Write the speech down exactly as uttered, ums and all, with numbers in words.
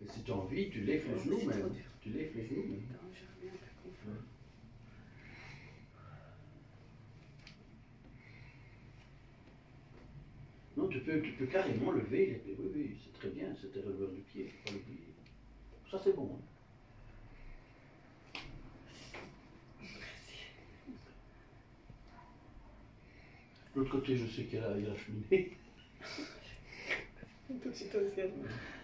Et si tu as envie, tu lèves les Oh, genoux c'est trop même. dur. Tu lèves les genoux même. Non, j'aimerais bien faire confort. Ouais. Non, tu peux, tu peux carrément lever les pieds. Oui, oui, c'est très bien, c'était releveur du pied, faut pas l'oublier. Ça c'est bon. Hein. De l'autre côté, je sais qu'il y a la, il y a la cheminée. Tout de suite au ciel.